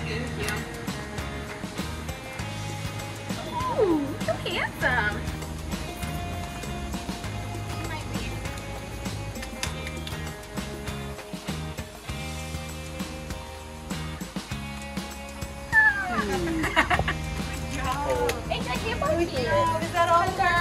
Thank you. Ooh, so handsome. He might be. It's a hippo. Is that all, Carl?